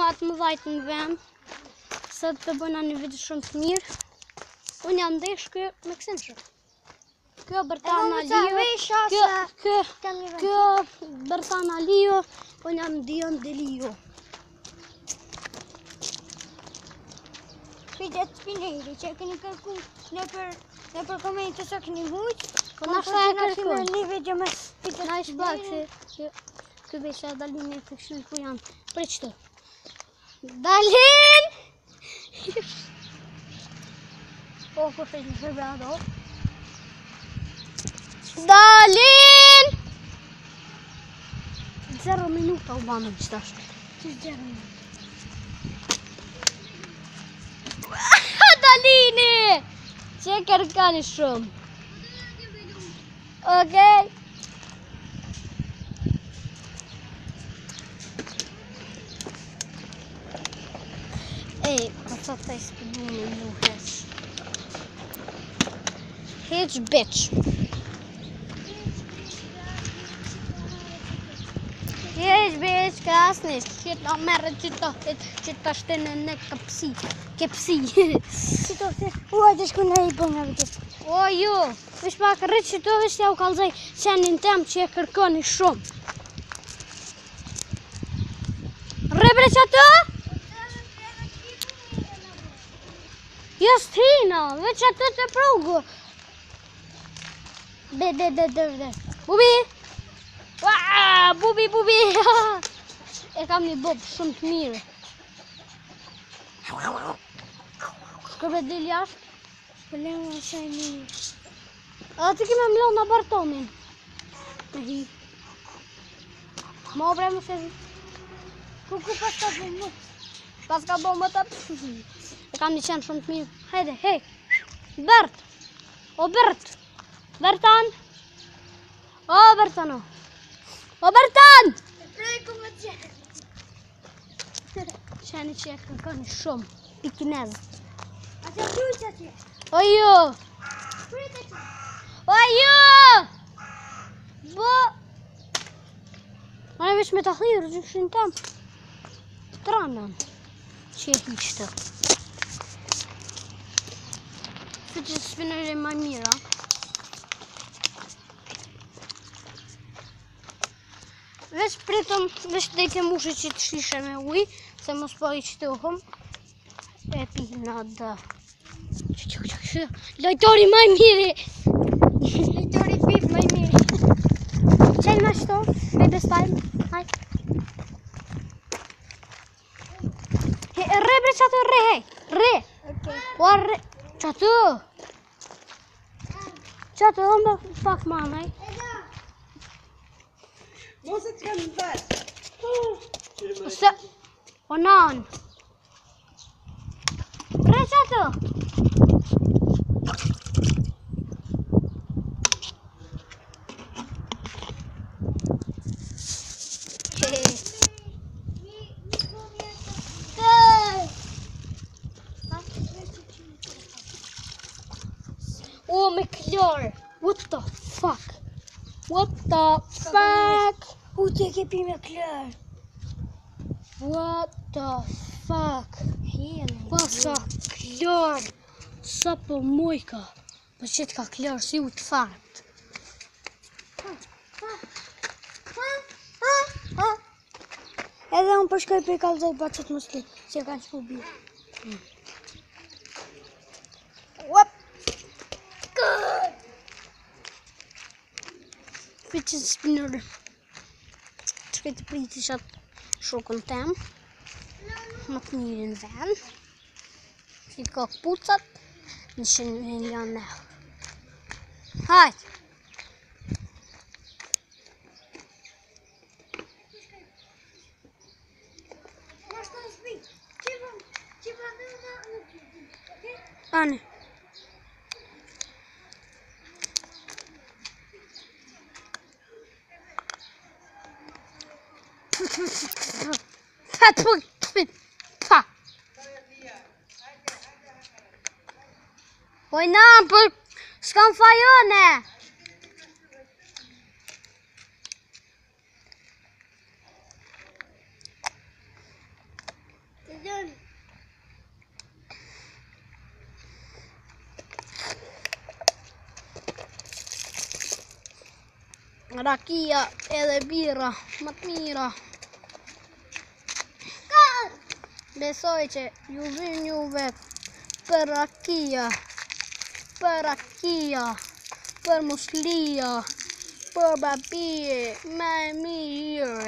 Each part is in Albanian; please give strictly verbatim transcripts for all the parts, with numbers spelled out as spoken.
matë më dhajtë në vend, se të bëna një video shumë të mirë. Unë jam ndesh kë me kësindshë. Kjo Bertana Lio, kjo, kjo, kjo Bertana Lio, unë jam Dion Delio. Shqytet Spineri, që e keni kërku në për, në për komente së keni mujtë. Po na shta e kërkun. Një video me Na ishtë bakë që, që kë besha Dalin e të kështu ku janë. Pre qëtë. Dalin! Po, ku shëjtë në shërbe ato. Dalin! Zero minuta u banë në qëtash. Që zero minuta. Dalini! Që e kërkani shumë. Okej. Ej, pa sa taj s'pëdu me mu heq. Heq, bitch. Heq, bitch, ka asnis. Që ta merë që ta heq, që ta shtene në këpsi. Këpsi. Që to se, ua të shku në i po nga vëtë. O, jo, vish pak rritë që to vish t'ja u kalzaj qenin tem që e kërkoni shumë. Rëbre që ato? Jo s'tina, veç ato të prugu. Be, be, be, be, be. Bubi! Ua, bubi, bubi! E kam një bob shumë të mirë. Shkërbe dil jashtë? Shpëlem në shaj një. A të kime mlon në Bartomin. Në hi. Ma obre më se zi. Ku ku pas ka bu më? Pas ka bo më të pësi. E kam një qenë shumë të mirë. Hajde, hej. Bert. O Bert. Bertan. O Bertano. O Bertan. E prej ku më qenë. Qeni që e kërkoni shumë. Pikinez. A që kru që që? O jo. Prit e që? O jo. Bo. Ma e veç me të thirë, që këshin tem. Tranën. Që e hiqtë. Se që spinër e maj mira. Veç pritëm, veç të dejtë mushë që të shishe me uj, se mos po i qëtohëm. E pina da. Lojtori maj miri. Lejtori pip maj miri. Qenj ma qëto, baby style. Haj. He, re bre qatë re, hej. Re. Okej. O re. Qatë. Qatë, hëmë pak manaj. Mos e të kanë në vetë. Se, o nan. Re qatë. O, me klor. What the fuck? What the fuck? U të ke pi me klër. What the fuck? Hele. Pa sa klor. Sa po mujka. Po qëtë ka klor si u të fart. Edhe unë përshkoj për i kalzoj bacët musli, që e kanë që po bje. Uap! Fitqë të spinërë. Të shkaj të priti shatë shokën tem. Më të mirë në ven. Që i ka pucat. Në shenë në janë ne. Hajtë! Ane. Fat puk, pa. Oj nam, për s'kam fajone. lën. Rakia edhe bira, më të mira. Besoj që ju vjen juve për rakia, për rakia, për muslia, për babie, me mirë.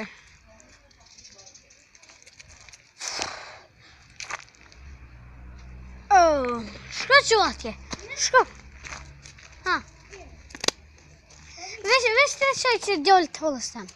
Oh, shko që atje, shko. Ha. Vesh, vesh të qaj që djollë të hollës tem.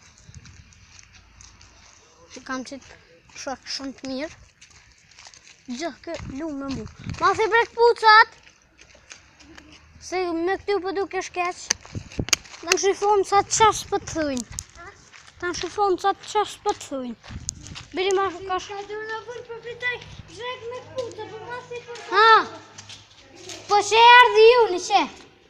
Kam qitë shok shumë të mirë. Gjithë kë lumë me mu. Ma se brek pucat. Se me këtu për duke shkeq. Ta në shifon sa të qas për të thujnë. Ta në shifon sa të qas për të thujnë. Biri ma ka sh... Ka du në bërë për fitaj zhrek me puta, për ma si për... Ha! Po që erdhi ju në që?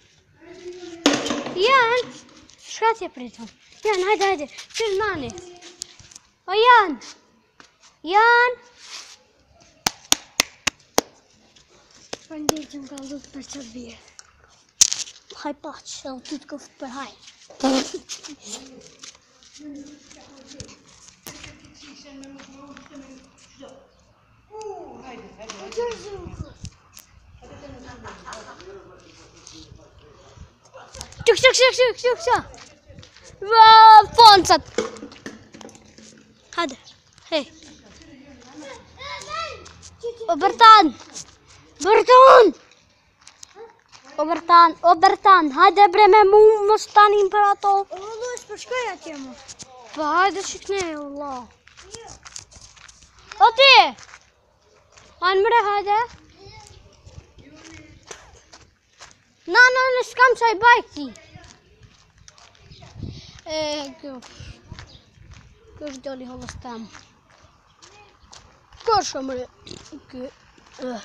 Janë! Shka t'je pritëm? Janë, hajde, hajde, qërë nani. O janë! Janë! Për ndirë që më ka lutë për qëtë bjerë. Haj paq, edhe ty të këftë për haj. Quk, quk, quk, quk, quk, quk. Foncat. Hajde, hej. O Bertan! Bertan! O Bertan, o Bertan, hajde bre me mu, mos tanim për ato. O, Luis, për shkoj atje më. Po hajde që këne, Allah. O ti! Hajnë mre, hajde. Na, na, në s'kam qaj bajki. E, kjo. Kjo është djali hollës tem. Kjo është mre. Kjo. Uh.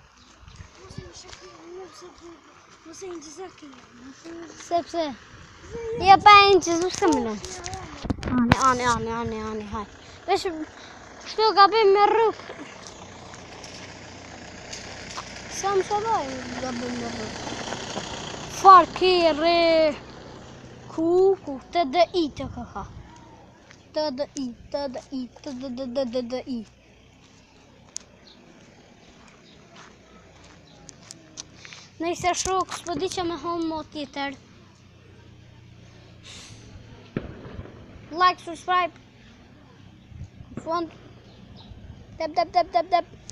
Mëse një qësa kërë. Sepse. Ja pa e një qëzu s'ka mëllon. Ani, ani, ani, ani, ani, haj. Vesh, shtu gabim me rrug. Sa më shabaj gabim me rrug. Far kere. Ku, ku, të dë i të këha. Të dë i, të dë i, të dë dë dë dë dë i. Nëjse shok, s'po di që me home mo tjetër. Like, subscribe. Fond. Dep, dep, dep, dep, dep.